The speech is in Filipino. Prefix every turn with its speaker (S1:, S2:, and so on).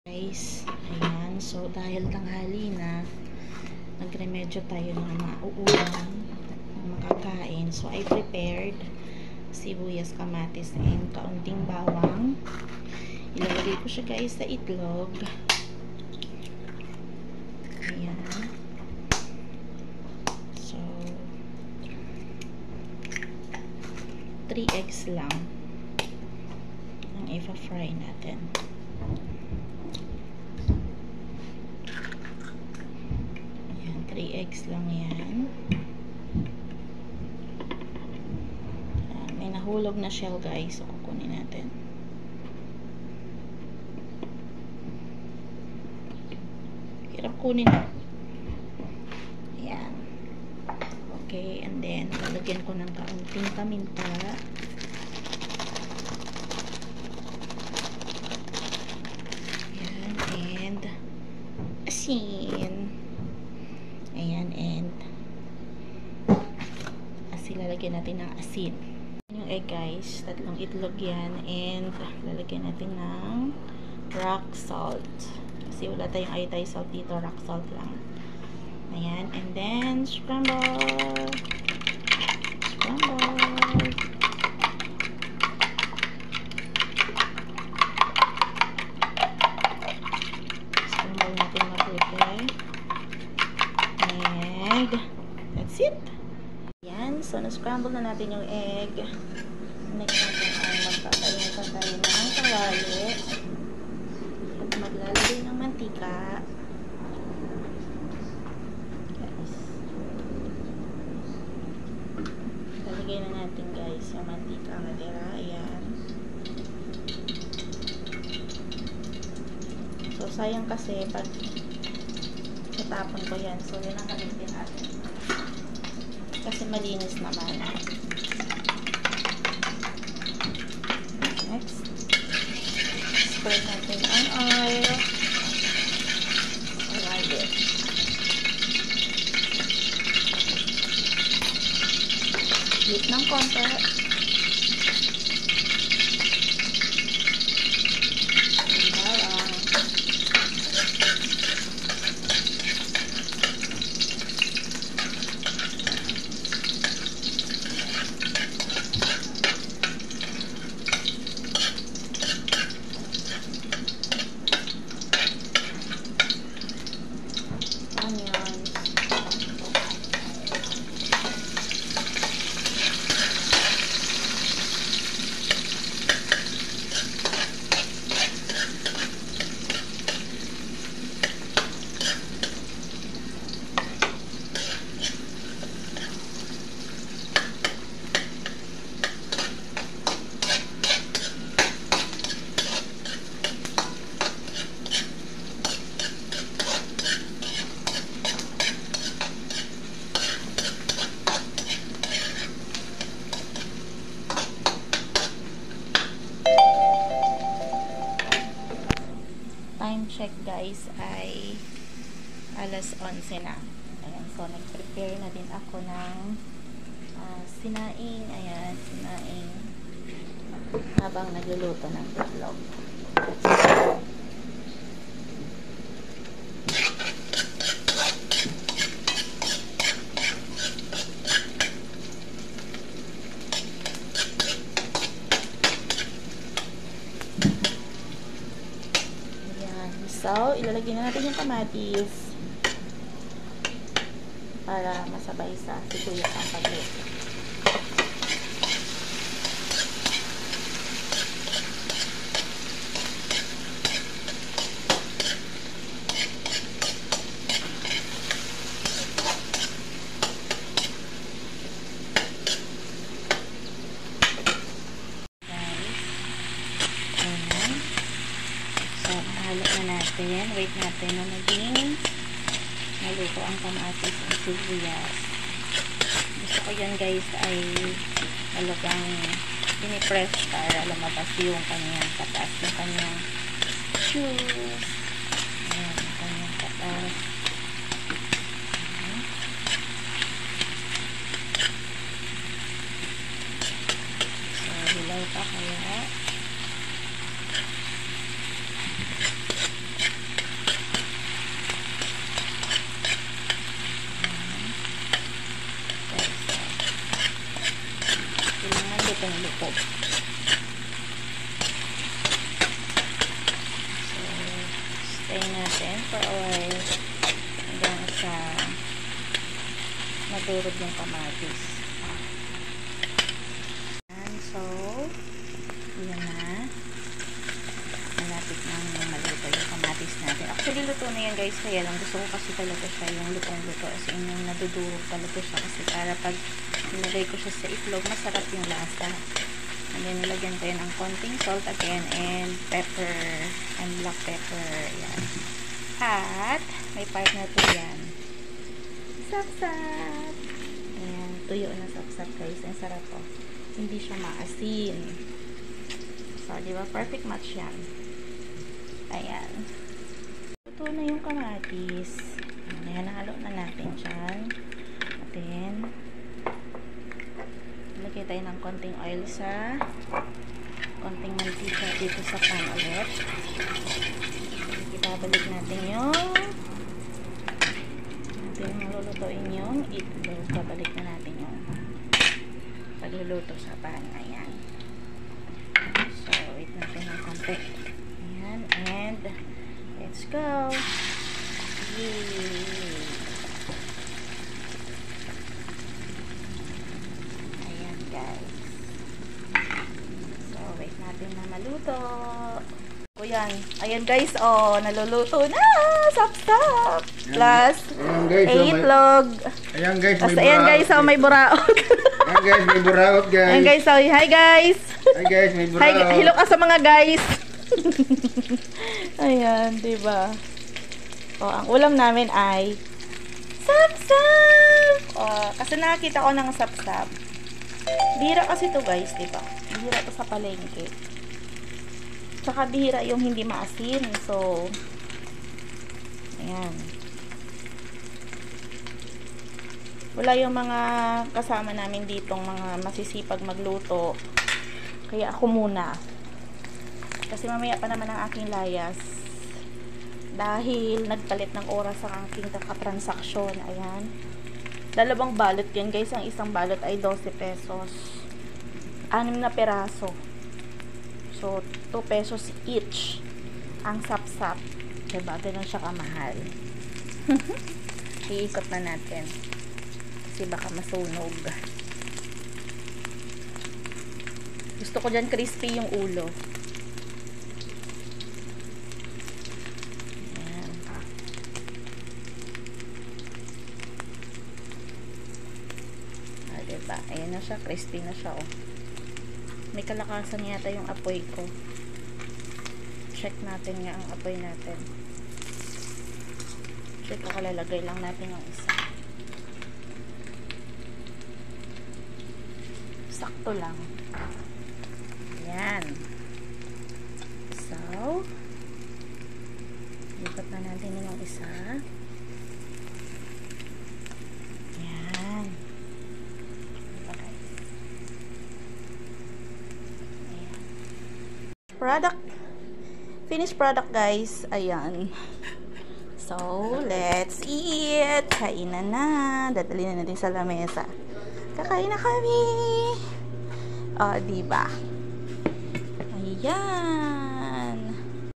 S1: Guys, ayan, so dahil tanghali na, nagremedyo tayo ng mauulam, ng makakain. So I prepared sibuyas, kamatis, and kaunting bawang. Ilalagay ko siya guys sa itlog. Ayan. So 3 eggs lang ang i-fry natin. Ayan, 3 eggs lang yan. Ayan, may nahulog na shell guys, so kukunin natin. Hirap kunin. Ayan. Okay, and then lalagyan ko ng kaunting paminta. Ayan, and asin. Ayan, and asin, lalagyan natin ng asin. Yung egg guys, 3 itlog yan, and lalagyan natin ng rock salt. Kasi wala tayong ayatay salt dito, rock salt lang. Ayan, and then scramble. Scramble. Scramble natin mabuti. And that's it. Ayan, so na-scramble na natin yung egg. Next natin ay magpapalaya pa tayo ng kawali. At maglalagay ng mantika. Guys. Lalagay na natin guys yung mantika na natira. Ayan. So sayang kasi pag natapon ko yan. So yun ang gamitin natin. Kasi malinis naman. Next. Spread natin ang oil. Around it. Heat ng konti. Time check guys ay alas 11 na. Ayan, so nag-prepare na din ako ng sinaing. Ayan, sinaing habang nagluluto ng itlog. So, ilalagay na natin yung kamatis para masabay sa sibuyas ang pagluto. Wait natin na maging maluto ang kamatis at sibuyas. Gusto ko yan guys ay talagang pinipress para lumabas yung kanyang katas, yung kanyang juice. Ayan, yung kanyang katas. So, hilaw pa kaya Hintayin natin for a while hanggang sa madurog yung kamatis. And so, yun na. Malapit na yung maluto yung kamatis natin. Actually, luto na yan guys. Kaya lang gusto ko kasi talaga siya yung lutong-luto. As in, yung nadudurog talaga siya. Kasi para pag nilagay ko siya sa itlog, masarap yung lasa. And then, nilagyan ko yan ng konting salt again and pepper and black pepper. Yan. At, may partner po yan. Sapsap! Ayan, tuyo na sapsap guys. Ang sarap po. Hindi siya maasin. So, di ba? Perfect match yan. Ayan. Luto na yung kamatis. Ayan, halo na natin dyan. At then, lagay tayo ng konting oil sa konting mantika dito sa pan ulit. Ibabalik natin yung lulutuin yung itlog. Babalik na natin yung pagluluto sa pan. Ayan. So, wait natin ng konti. Ayan. And, let's go. Yay! Ayan, guys. So, wait natin na maluto. O yan. Ayan guys, oh, naluluto na. Sap-sap. Plus, itlog.
S2: Ayan guys,
S1: tapos ayan guys, oh, may buraot.
S2: Ayan guys, may buraot guys.
S1: Ayan guys, oh, hi guys.
S2: Hi guys, may buraot.
S1: Hi, hello ka sa mga guys. Ayan, diba? Oh, ang ulam namin ay sap-sap. Oh, kasi nakakita ko ng sap-sap. Bihira kasi to guys, diba? Bihira to sa palengke. Tsaka bihira yung hindi maasin. So, ayan. Wala yung mga kasama namin ditong mga masisipag magluto. Kaya ako muna. Kasi mamaya pa naman ang aking layas. Dahil nagpalit ng oras ang aking kakatransaksyon. Ayan. 2 balot yan guys. Ang isang balot ay 12 pesos. 6 na peraso. So, 2 pesos each ang sap-sap. Diba? Ganun siya kamahal. Iisap na natin. Kasi baka masunog. Gusto ko dyan crispy yung ulo. Ayan. Diba? Ayan na siya. Crispy na siya, oh. May kalakasan yata yung apoy ko. Check natin nga ang apoy natin. Check ko, kalalagay lang natin yung isa. Sakto lang. Ayan. So, lipat na natin yung isa. Ayan. Product, finished product guys. Ayan. So, let's eat. Kainan na. Dadali na natin sa lamesa. Kakain na kami. O, diba? Ayan.